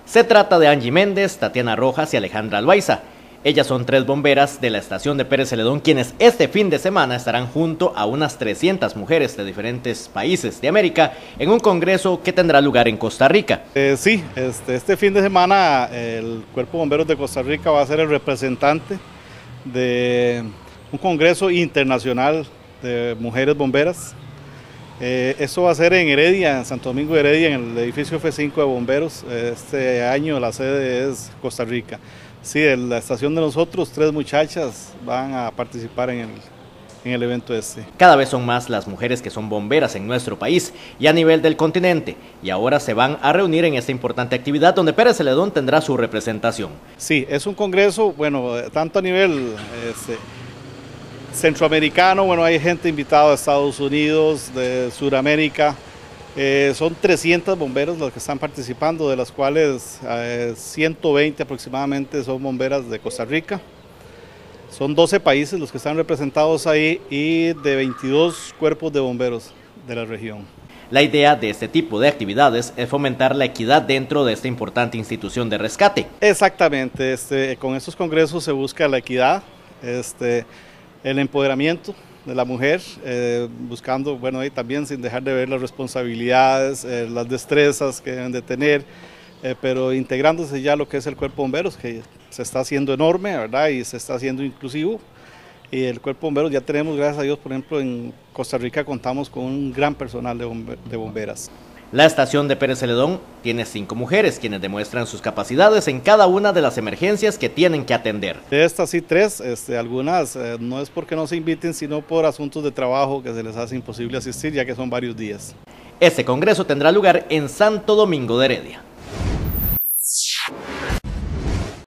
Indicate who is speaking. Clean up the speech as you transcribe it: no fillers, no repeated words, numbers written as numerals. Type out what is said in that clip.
Speaker 1: Se trata de Angie Méndez, Tatiana Rojas y Alejandra Loaiza. Ellas son 3 bomberas de la estación de Pérez Celedón, quienes este fin de semana estarán junto a unas 300 mujeres de diferentes países de América en un congreso que tendrá lugar en Costa Rica.
Speaker 2: Este fin de semana el Cuerpo de Bomberos de Costa Rica va a ser el representante de un congreso internacional de mujeres bomberas. Esto va a ser en Heredia, en Santo Domingo de Heredia, en el edificio F5 de bomberos. Este año la sede es Costa Rica. Sí, en la estación de nosotros 3 muchachas van a participar en el evento este.
Speaker 1: Cada vez son más las mujeres que son bomberas en nuestro país y a nivel del continente, y ahora se van a reunir en esta importante actividad donde Pérez Celedón tendrá su representación.
Speaker 2: Sí, es un congreso, bueno, tanto a nivel centroamericano, bueno, hay gente invitada de Estados Unidos, de Sudamérica. Son 300 bomberos los que están participando, de las cuales 120 aproximadamente son bomberas de Costa Rica. Son 12 países los que están representados ahí y de 22 cuerpos de bomberos de la región.
Speaker 1: La idea de este tipo de actividades es fomentar la equidad dentro de esta importante institución de rescate.
Speaker 2: Exactamente, con estos congresos se busca la equidad, el empoderamiento de la mujer, buscando, bueno, y también sin dejar de ver las responsabilidades, las destrezas que deben de tener, pero integrándose ya lo que es el cuerpo de bomberos, que se está haciendo enorme, ¿verdad? Y se está haciendo inclusivo. Y el cuerpo de bomberos ya tenemos, gracias a Dios, por ejemplo, en Costa Rica contamos con un gran personal de bomberas.
Speaker 1: La estación de Pérez Celedón tiene 5 mujeres, quienes demuestran sus capacidades en cada una de las emergencias que tienen que atender.
Speaker 2: De estas sí 3, algunas no es porque no se inviten, sino por asuntos de trabajo que se les hace imposible asistir, ya que son varios días.
Speaker 1: Este congreso tendrá lugar en Santo Domingo de Heredia.